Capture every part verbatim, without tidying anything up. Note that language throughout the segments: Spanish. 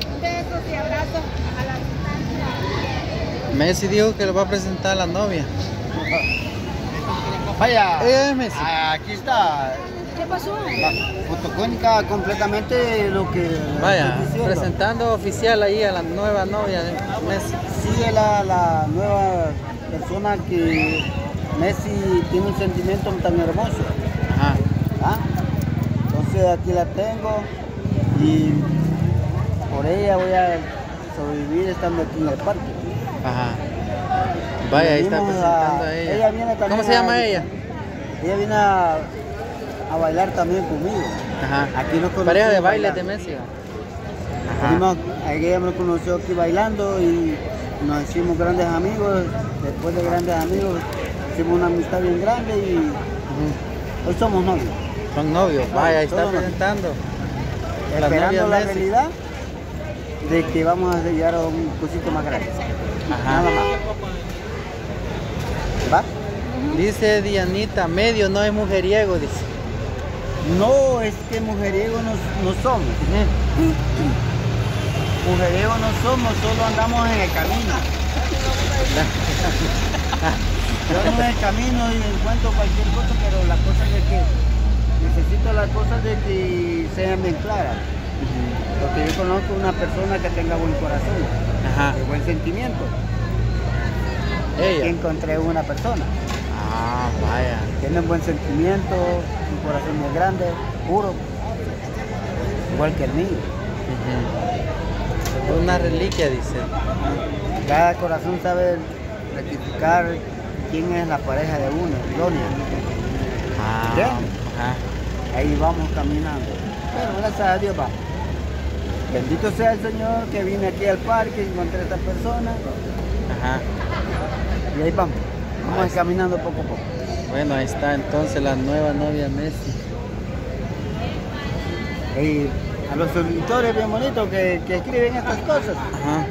Besos y abrazos a la distancia. Messi dijo que le va a presentar a la novia. Vaya, Ella es Messi. aquí está ¿Qué pasó? la fotocónica completamente lo que Vaya, estoy diciendo. presentando oficial ahí a la nueva novia de Messi. Sí, es la, la nueva persona que Messi tiene un sentimiento tan hermoso. Ajá. ¿Ah? Entonces aquí la tengo y por ella voy a sobrevivir estando aquí en el parque. Ajá. Vaya, ahí está Venimos presentando a- a ella. ella viene también ¿Cómo se llama a- ella? Ella viene a, a bailar también conmigo. Ajá. Aquí nos conocimos Pareja de baile de bailando. Messi. Venimos- ella me conoció aquí bailando y nos hicimos grandes amigos. Después de grandes amigos hicimos una amistad bien grande y Ujú. hoy somos novios. Son novios. Vaya, ahí está Todos novios. presentando. La Esperando novia la Messi. realidad de que vamos a llegar a un cosito más grande. Ajá. Nada más. ¿Va? Dice Dianita, medio no es mujeriego, dice. No, es que mujeriego no, no somos. Mujeriego no somos, solo andamos en el camino. Yo ando en el camino y encuentro cualquier cosa, pero la cosa es de que necesito las cosas de que sean bien claras. Porque yo conozco una persona que tenga buen corazón, Ajá. de buen sentimiento. Y Ella. encontré una persona. Ah, vaya. Tiene un buen sentimiento, un corazón muy grande, puro, igual que el mío. Ujú. Una reliquia, dice. Cada corazón sabe rectificar quién es la pareja de uno, idónea. Ah, ¿Entiendes? ajá. Ahí vamos caminando. Pero gracias a Dios va. Bendito sea el Señor que vine aquí al parque y encontré a esta persona. Ajá. Y ahí vamos. Vamos caminando poco a poco. Bueno, ahí está entonces la nueva novia Messi. Y a los suscriptores bien bonitos que, que escriben estas cosas. Ajá.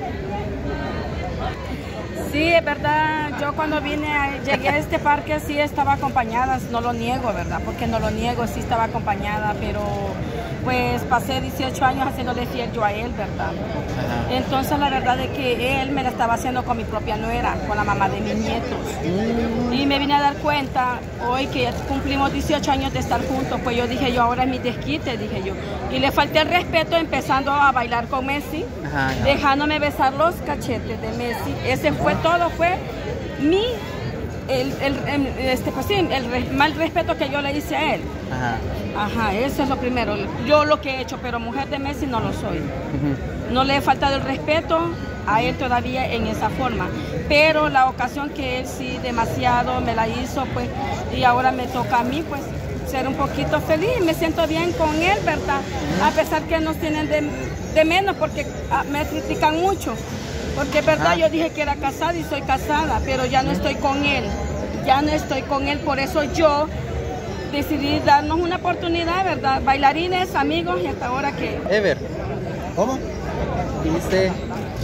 Sí, es verdad, yo cuando vine, a- llegué a este parque sí estaba acompañada, no lo niego, ¿verdad? Porque no lo niego, sí estaba acompañada, pero pues pasé dieciocho años haciéndole fiel yo a él, ¿verdad? Ajá. Entonces la verdad es que él me la estaba haciendo con mi propia nuera, con la mamá de mis nietos. Y me vine a dar cuenta hoy que ya cumplimos dieciocho años de estar juntos, pues yo dije yo, ahora es mi desquite, dije yo. Y le falté el respeto empezando a bailar con Messi, Ajá, ajá. dejándome besar los cachetes de Messi. Ese fue todo, fue mi, el, el, el- este, pues sí, el re- mal respeto que yo le hice a él. Ajá. Ajá, eso es lo primero. Yo lo que he hecho, pero mujer de Messi no lo soy. Ujú. No le he faltado el respeto a él todavía en esa forma. Pero la ocasión que él sí demasiado me la hizo, pues, y ahora me toca a mí, pues, ser un poquito feliz. Me siento bien con él, ¿verdad? A pesar que nos tienen de, de menos, porque ah, me critican mucho. Porque es verdad, Ah. yo dije que era casada y soy casada, pero ya no estoy con él. Ya no estoy con él, por eso yo decidí darnos una oportunidad, ¿verdad? Bailarines, amigos, y hasta ahora que... Ever, ¿Cómo? dice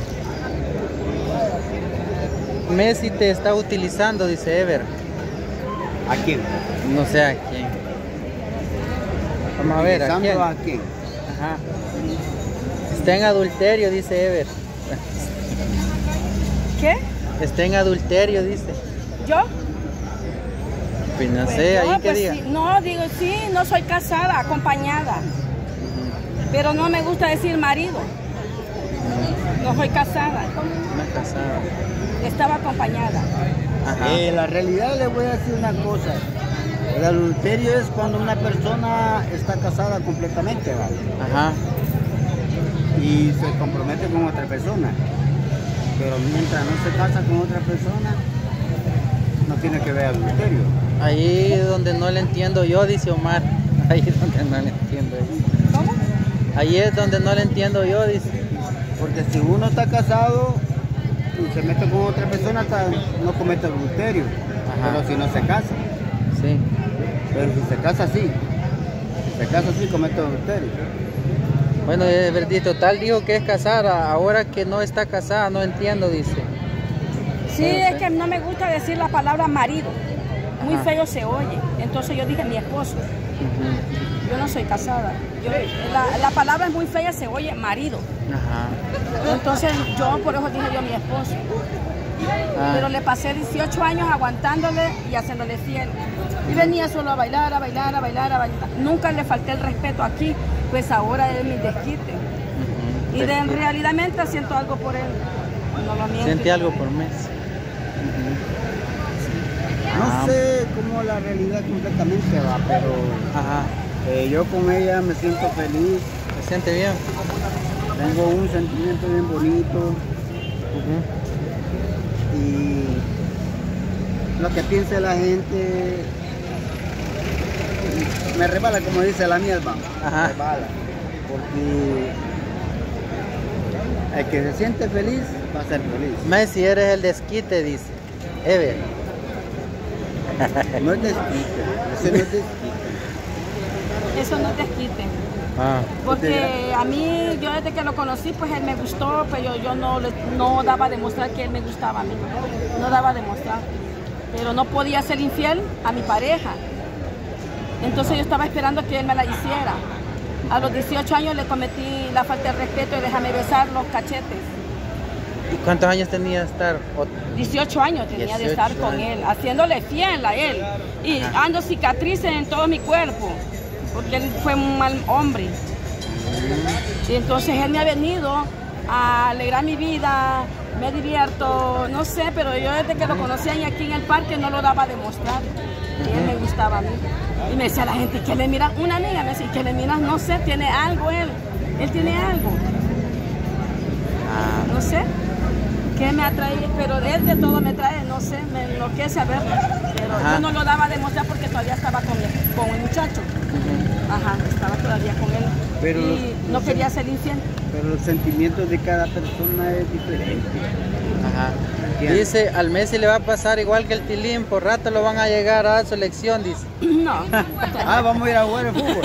Messi te está utilizando, dice Ever. ¿A quién? No sé a quién. Vamos a ver, ¿a quién? ¿Utilizando a quién? Ajá. Está en adulterio, dice Ever. ¿Qué? Está en adulterio, dice. ¿Yo? Pues no Pues sé, yo, ahí que pues diga. sí, no, digo, sí, no soy casada, acompañada. Pero no me gusta decir marido. No soy casada, No es casada. estaba acompañada. Ajá. Eh, la realidad le voy a decir una cosa. El adulterio es cuando una persona está casada completamente, ¿vale? Ajá. Y se compromete con otra persona. Pero mientras no se casa con otra persona, no tiene que ver adulterio. Ahí es donde no le entiendo yo, dice Omar. Ahí es donde no le entiendo yo. ¿Cómo? Ahí es donde no le entiendo yo, dice. Porque si uno está casado y se mete con otra persona, está- no comete adulterio. Ajá. Pero si no se casa. Sí. Pero si se casa, sí. Si se casa, sí comete adulterio. Bueno, de verdad, total dijo que es casada. Ahora que no está casada, no entiendo, dice. Sí, es que no me gusta decir la palabra marido. Muy Ajá. feo se oye. Entonces yo dije mi esposo. Ujú. Yo no soy casada. Yo, la, la palabra es muy fea, se oye marido. Ajá. Entonces yo por eso dije yo mi esposo. Ah. Pero le pasé dieciocho años aguantándole y haciéndole fiel. Y venía solo a bailar, a bailar, a bailar, a bailar. Nunca le falté el respeto aquí, pues ahora es mi desquite. Uh-huh. Y de, en realidad siento algo por él. No lo miento. Siente algo por mes. Uh-huh. No ah. sé cómo la realidad completamente va, pero Ajá. Eh, yo con ella me siento feliz. ¿Se siente bien? Tengo un sentimiento bien bonito. Uh-huh. Y lo que piense la gente me rebala, como dice la mierda. Ajá. Me rebala. Porque el que se siente feliz va a ser feliz. Messi, eres el desquite, dice Ever. No es desquite, ese no es desquite. Eso no es desquite. Ah. Porque a mí, yo desde que lo conocí, pues él me gustó, pero yo no, no daba a demostrar que él me gustaba a mí. No daba a demostrar. Pero no podía ser infiel a mi pareja. Entonces yo estaba esperando que él me la hiciera. A los dieciocho años le cometí la falta de respeto y déjame besar los cachetes. ¿Y cuántos años tenía de estar? dieciocho años tenía de estar con años. él, haciéndole fiel a él. Y Ajá. ando cicatrices en todo mi cuerpo, porque él fue un mal hombre. Y entonces él me ha venido a alegrar mi vida, me divierto, no sé, pero yo desde que lo conocí aquí en el parque no lo daba a demostrar que él me gustaba a mí. Y me decía la gente, ¿qué le miras? Una amiga me decía, ¿qué le miras? No sé, tiene algo él, él tiene algo. No sé, ¿qué me atrae? Pero él de todo me trae, no sé, me enloquece a verlo. Pero Ajá. yo no lo daba a demostrar porque todavía estaba con el, con el muchacho. Uh-huh. Ajá, estaba todavía con él. Pero y los, no quería ser infiel. Pero los sentimientos de cada persona es diferente. Ajá. Dice, al Messi le va a pasar igual que el Tilín, por rato lo van a llegar a su selección, dice. No. Ah, vamos a ir a jugar el fútbol.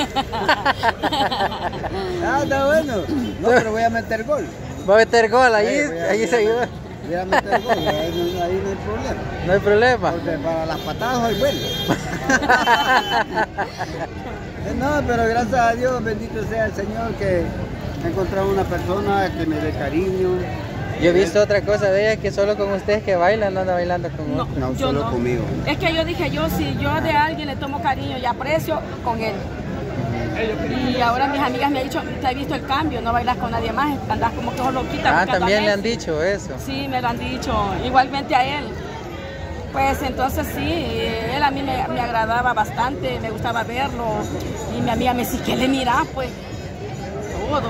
Ah, está bueno. No, pero voy a meter gol. Va a meter gol, ahí, sí, a, ahí se ayuda. Voy a meter gol, ahí, ahí no hay problema. No hay problema. Porque para las patadas soy bueno. No, pero gracias a Dios, bendito sea el Señor, que he encontrado una persona que me dé cariño. Yo he visto otra cosa de ella, que solo con ustedes que bailan, no anda bailando con no, otros. No, solo no. conmigo. Es que yo dije, yo si yo de alguien le tomo cariño y aprecio, con él. Y ahora mis amigas me han dicho, te he visto el cambio, no bailas con nadie más, andas como que loquita. Ah, también le han dicho eso. Sí, me lo han dicho, igualmente a él. Pues entonces sí, él a mí me, me agradaba bastante, me gustaba verlo. Y mi amiga me decía, ¿qué le mirás? Pues todo.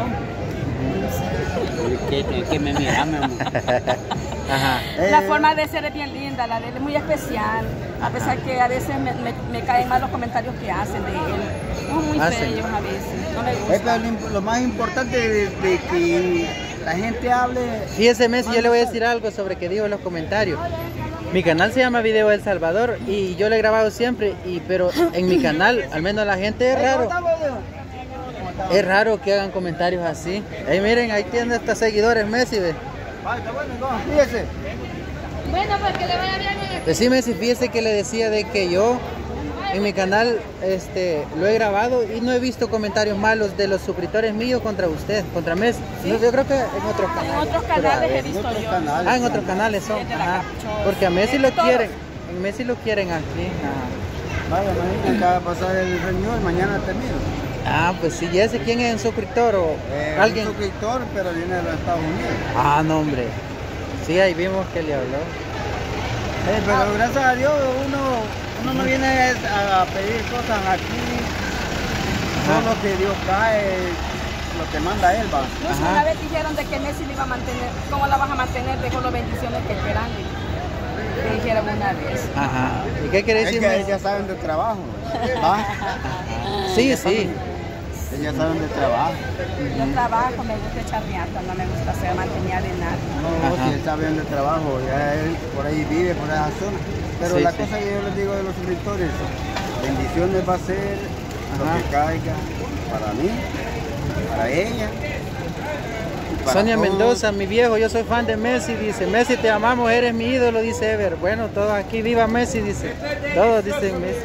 ¿Qué, qué me mirás, mi amor? Ajá. La eh, forma de ser es bien linda, la de él es muy especial, a pesar que a veces me, me, me caen mal los comentarios que hacen de él. Son muy feos a veces, no me gusta. Es lo más importante de, de que la gente hable. Fíjese, Messi, yo le voy a decir algo sobre que digo en los comentarios. Mi canal se llama Video El Salvador y yo lo he grabado siempre, y, pero en mi canal, al menos la gente es raro. Es raro que hagan comentarios así. Ahí miren, ahí tienen estos seguidores, Messi, ve. Fíjese. Bueno, pues que le vaya bien. Pues sí, Messi, fíjese que le decía de que yo en mi canal este, lo he grabado y no he visto comentarios malos de los suscriptores míos contra usted, contra Messi. ¿Sí? No, yo creo que en otros canales. En otros canales he visto yo. Canales, ah, en otros canales son. Ajá. Porque a Messi lo quieren. En Messi lo quieren aquí. Ajá. Vaya, mañana acaba de pasar el reunión, mañana termino. Ah, pues sí, ¿y ese quién es un suscriptor o eh, alguien? Un suscriptor, pero viene de los Estados Unidos. Ah, no, hombre. Sí, ahí vimos que le habló. Eh, pero ah. gracias a Dios uno, uno no viene a pedir cosas aquí. Todo lo que Dios cae, lo que manda Él, va. No, si una vez dijeron de que Messi le iba a mantener, ¿cómo la vas a mantener? Dejo las bendiciones que esperan. Me dijeron una vez. Ajá. ¿Y qué quiere decir? Es que ellas saben de trabajo, ¿va? Sí, ellas sí. Saben, ellas saben de trabajo. Yo trabajo, me gusta echar riata, no me gusta ser mantenida de nada. No, Ajá. si él sabe de trabajo, ya él por ahí vive, por esa zona. Pero sí, la sí. cosa que yo les digo de los suscriptores, bendiciones va a ser Ajá. lo que caiga para mí, para ella. Sonia todos. Mendoza, mi viejo, yo soy fan de Messi, dice. Messi, te amamos, eres mi ídolo, dice Ever. Bueno, todos aquí, viva Messi, dice. Todos dicen Messi.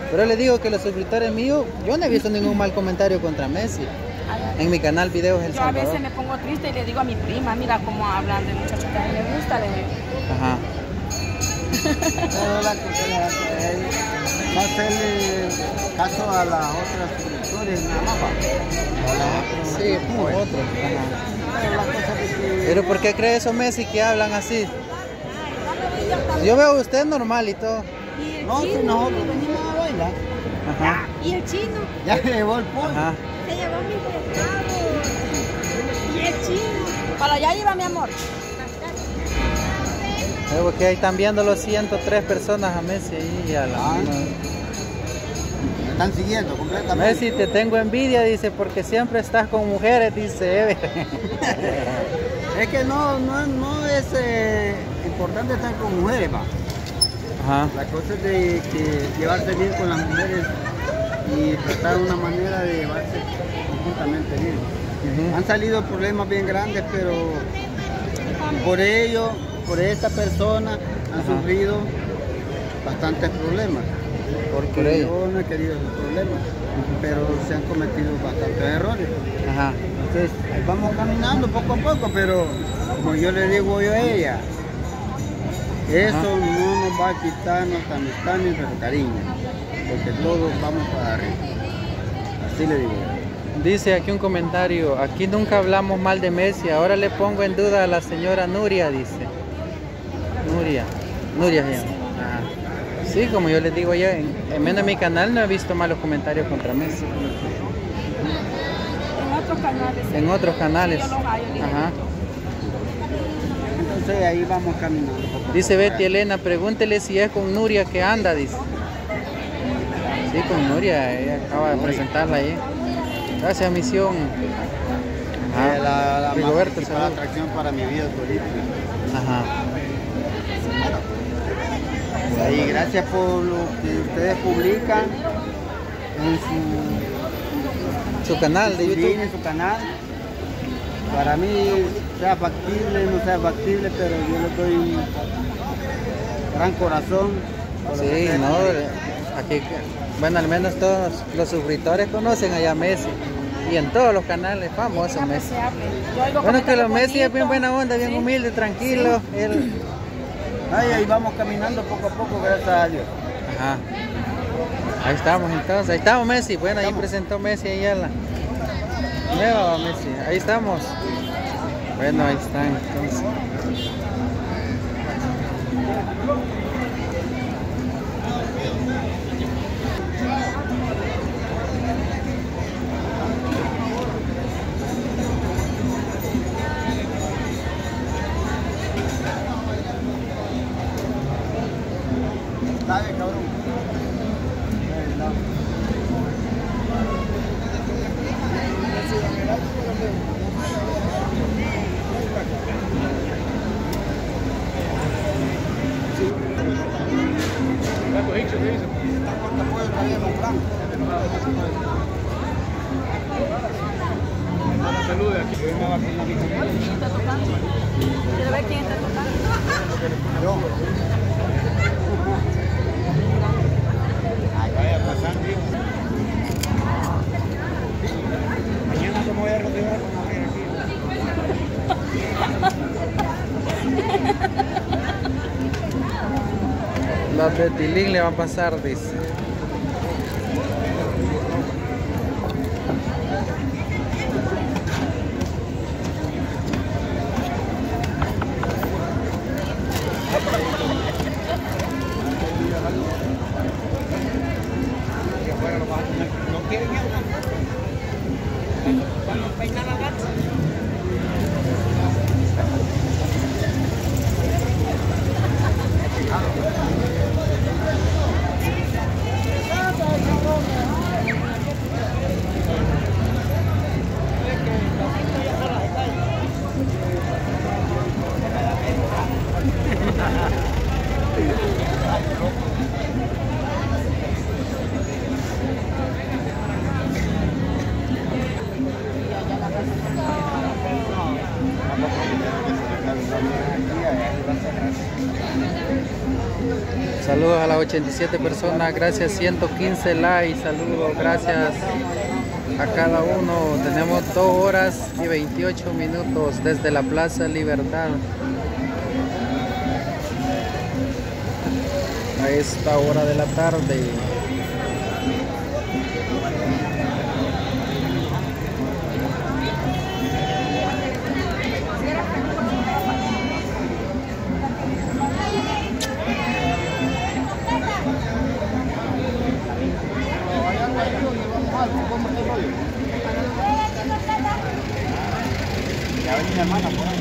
Pero le digo que los suscriptores míos, yo no he visto ningún mal comentario contra Messi. En mi canal Videos El Yo a Salvador. veces me pongo triste y le digo a mi prima, mira cómo hablan del muchacho que a mí me gusta. Le digo. Ajá. Pero la que le hace él, no hacerle caso a las otras suscriptores nada más. A las otras Sí, youtubers. otros. Ajá. Pero la cosa es que Pero ¿por qué cree eso Messi que hablan así? Yo veo a usted normal y todo. Y el no, si chino, nosotros venimos a bailar. Ajá. y el chino, Ya se llevó el pollo. Ajá. se llevó mi pescado. Y el chino. Para allá iba mi amor. Eh, Porque ahí están viendo los ciento tres personas a Messi ahí y a la... Ah. Me están siguiendo completamente. Messi, te tengo envidia, dice, porque siempre estás con mujeres, dice Eve. Es que no, no, no es eh, importante estar con mujeres, va. Ajá. La cosa es de que llevarse bien con las mujeres y tratar una manera de llevarse conjuntamente bien. Ujú. Han salido problemas bien grandes, pero por ello, por esta persona, han Ajá. sufrido bastantes problemas. Por Porque ello. yo no he querido esos problemas, pero se han cometido bastantes errores. Ajá. Entonces, ahí vamos caminando poco a poco, pero como yo le digo yo a ella, eso Ajá. no nos va a quitar nuestra amistad ni nuestro cariño, porque todos vamos para arriba. Así le digo. Dice aquí un comentario, aquí nunca hablamos mal de Messi, ahora le pongo en duda a la señora Nuria, dice. Nuria, Nuria se llama. Ajá. Sí, como yo les digo ya, en, en menos en mi canal no he visto malos comentarios contra Messi. En otros canales. En otros canales. Sí, yo los hallo, dije. Ajá. Entonces ahí vamos caminando. poco a Dice poco. Betty Elena, pregúntele si es con Nuria que anda, dice. Sí, con Nuria, ella acaba de presentarla ahí. Gracias, misión. Ajá. Eh, la, la Rigoberto, más principal saludos. atracción para mi vida política. Ajá. Y gracias por lo que ustedes publican en su, Su canal de sí, YouTube. en su canal. Para mí, sea factible, no sea factible, pero yo le doy un gran corazón. por lo que Sí, ustedes no, publican. aquí, bueno, al menos todos los suscriptores conocen allá a Messi. Y en todos los canales famosos Messi. Yo oigo Bueno, que los comentarios Messi es bien bonitos. buena onda, bien Sí. humilde, tranquilo. Él... Ay, ahí vamos caminando poco a poco, gracias a Dios. Ajá. Ahí estamos entonces, ahí estamos Messi. Bueno, ahí Estamos. presentó Messi ahí a la nueva Messi. Ahí estamos. Bueno, ahí están entonces. Dale, cabrón. ¿Quién está tocando? Quiero ver quién está tocando. Yo. Ay, vaya pasando. Mañana te voy a retirar con la aquí. Los de Tilín le va a pasar, dice. ¿No quieren ir? Cuando peinan al gato. Saludos a las ochenta y siete personas, gracias, ciento quince likes, saludos, gracias a cada uno. Tenemos dos horas y veintiocho minutos desde la Plaza Libertad. A esta hora de la tarde. Ya ven mi hermana por ahí.